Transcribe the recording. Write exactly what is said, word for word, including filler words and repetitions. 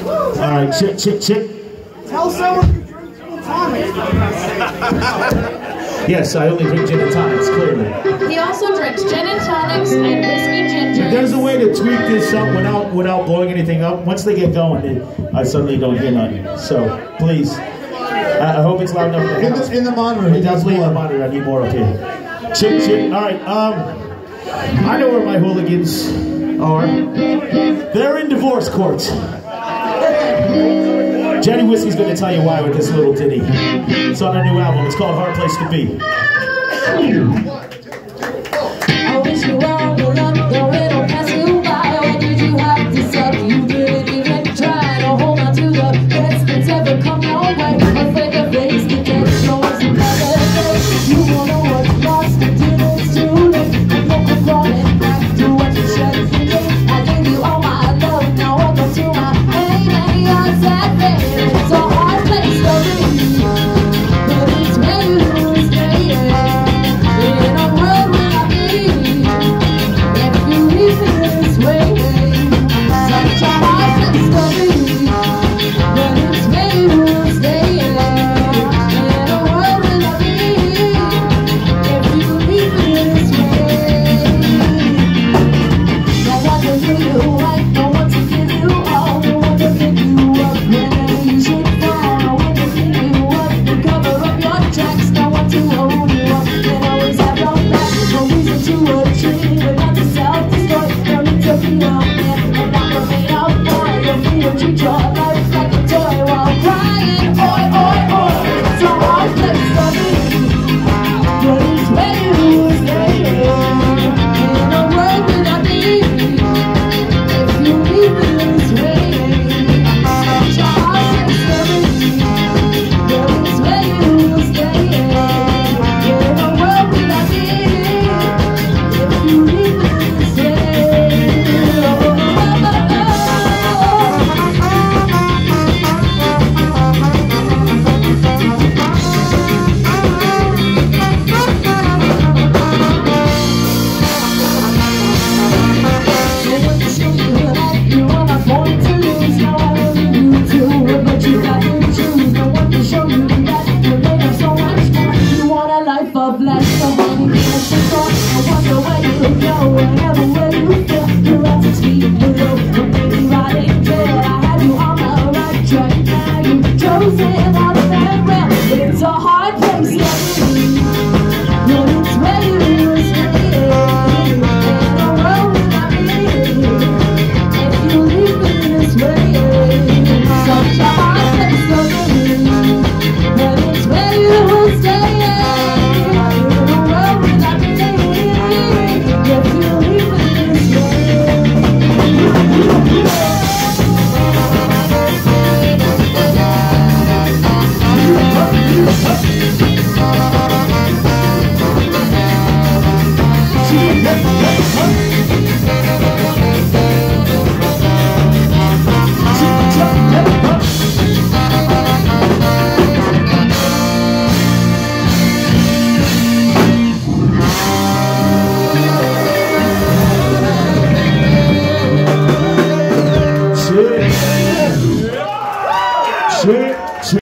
All right, chick, chick, chick. Tell someone you drink gin and tonics. Yes, I only drink gin and tonics, clearly. He also drinks gin and tonics and whiskey ginger. If there's a way to tweak this up without without blowing anything up, once they get going, they, I suddenly don't hear nothing. So, please, I, I hope it's loud enough. In the, in the monitor. It does leave the monitor. I need more up here. Chick, chick. All right. Um, I know where my hooligans are. They're in divorce court. Jenny Whiskey's going to tell you why with this little ditty. It's on our new album. It's called Hard Place to Be. I wish you all the luck, though it'll pass you by. What did you have to suck? You didn't even try to hold on to the best that's ever come your way. Afraid to face the test, knows another day. You won't know what's lost until it's too late. And you'll come crawling back to what you should have been. I gave you all my love, now welcome to my pain. And you're sad, baby. It's a hard place to be, but it's where you stay. In a world where I be, if you leave this way, such a hard place to be, but it's where you stay. In a world where I be, if you leave this way. No one to do you right, no one to give you all, no one to pick you up when you should fall, no one to pick you up and cover up your tracks, no one to hold you up and always have your back. No reason to retreat, but not to self-destroy. No need to be out there and not remain out there. You're free to treat your